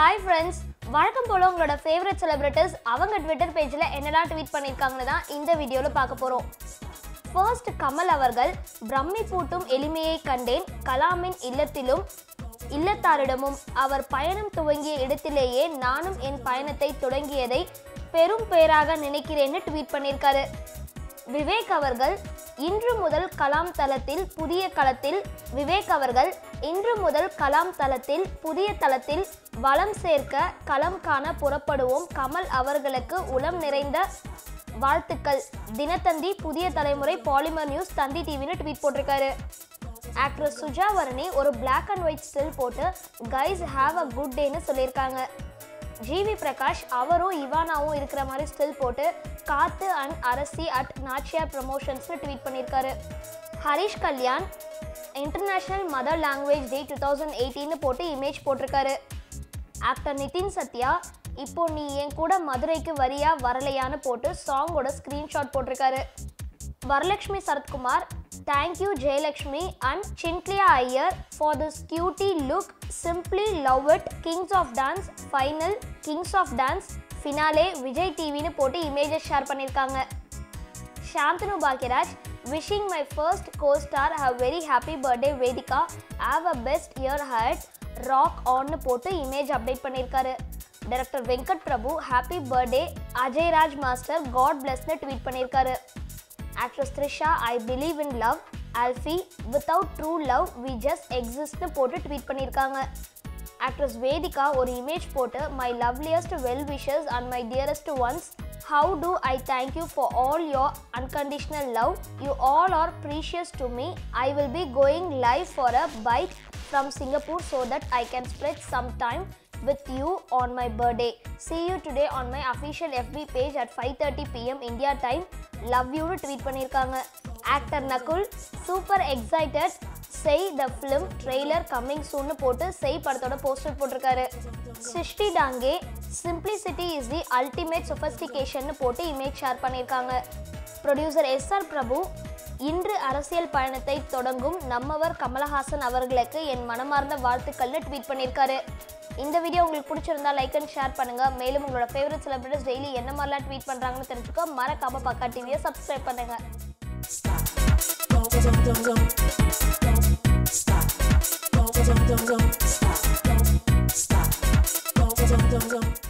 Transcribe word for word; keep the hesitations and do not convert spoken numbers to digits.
Hi friends, வணக்கம் போல உங்களோட ஃபேவரட் செலிபிரிட்டீஸ் அவங்க ட்விட்டர் பேஜ்ல என்னெல்லாம் ட்வீட் பண்ணிருக்காங்கன்னு தான் இந்த வீடியோல பார்க்க போறோம். ஃபர்ஸ்ட் கமல் அவர்கள் பிரம்மி பூட்டும் எளிமையை கண்டேன் கலாமின் இல்லத்திலும் இல்லத்தாரிடமும் அவர் பயணம் துவங்கிய இடத்திலேயே நானும் என் பயணத்தை தொடங்கியதை பெரும் பேராக நினைக்கிறேன்னு ட்வீட் பண்ணியிருக்காரு. விவேக் அவர்கள் இன்று முதல் கலாம் தளத்தில் புதிய களத்தில் விவேக் அவர்கள் இன்று முதல் கலாம் தளத்தில் புதிய தளத்தில் வளம் சேர்க்க களம் காண புறப்படுவோம். கமல் அவர்களுக்கு உளம் நிறைந்த வாழ்த்துக்கள். தினத்தந்தி புதிய தலைமுறை பாலிமர் நியூஸ் தந்தி டிவின்னு ட்வீட் போட்டிருக்காரு. ஆக்ட்ரஸ் சுஜா வரணி ஒரு பிளாக் அண்ட் ஒயிட் ஸ்டில் போட்டு கைஸ் ஹாவ் அ குட் டேன்னு சொல்லியிருக்காங்க. ஜிவி பிரகாஷ் அவரும் இவானாவும் இருக்கிற மாதிரி ஸ்டில் போட்டு காத்து அண்ட் அரசி அட் நாச்சியார் ப்ரமோஷன்ஸ்னு ட்வீட் பண்ணியிருக்காரு. Harish Kalyan international mother language day two thousand எயிட்டீன்னு போட்டு இமேஜ் போட்டிருக்காரு. ஆக்டர் நிதின் சத்யா இப்போ நீ என் கூட மதுரைக்கு வரியா வரலையான்னு போட்டு சாங்கோட ஸ்க்ரீன்ஷாட் போட்டிருக்காரு. வரலட்சுமி சரத்குமார் தேங்க்யூ ஜெயலக்ஷ்மி அண்ட் சின்க்லியா Iyer for this cutie look simply love it kings of dance final kings of dance finale Vijay டிவின்னு போட்டு இமேஜஸ் ஷேர் பண்ணியிருக்காங்க. Shanthanu Bhagyaraj wishing my first co star have very happy birthday Vedhika have a best year ahead rock ஆன்னு போட்டு image update பண்ணியிருக்காரு. Director Venkat Prabhu happy birthday Ajay Raj master god பிளஸ்னு tweet பண்ணியிருக்காரு. Actress Trisha I believe in love ஆல்ஃபி without true love we just எக்ஸிஸ்ட்னு போட்டு tweet பண்ணியிருக்காங்க. Actress Vedhika ஒரு இமேஜ் போட்டு my loveliest well wishes and my dearest ones how do I thank you for all your unconditional love you all are precious to me I will be going live for a bike from Singapore so that I can spread some time with you on my birthday. See you today on my official F B page at five thirty p m India time. Love you னு tweet பண்ணியிருக்காங்க. Actor Nakul super excited Sei the film trailer coming சூன்னு போட்டு செய் படத்தோட poster போட்டிருக்காரு. Srushti Dange simplicity is the ultimate சொஃபஸ்டிகேஷன்னு போட்டு image share பண்ணியிருக்காங்க. Producer S R Prabhu இன்று அரசியல் பயணத்தை தொடங்கும் நம்மவர் கமலஹாசன் அவர்களுக்கு என் மனமார்ந்த வாழ்த்துக்கள்னு ட்வீட் பண்ணியிருக்காரு. இந்த வீடியோ உங்களுக்கு பிடிச்சிருந்தா லைக் அண்ட் ஷேர் பண்ணுங்க. மேலும் உங்களோட ஃபேவரட் செலிபிரிட்டிஸ் டெய்லி என்ன மாதிரிலாம் ட்வீட் பண்றாங்கன்னு தெரிஞ்சுக்க மறக்காம பக்கா டிவியை சப்ஸ்கிரைப் பண்ணுங்க.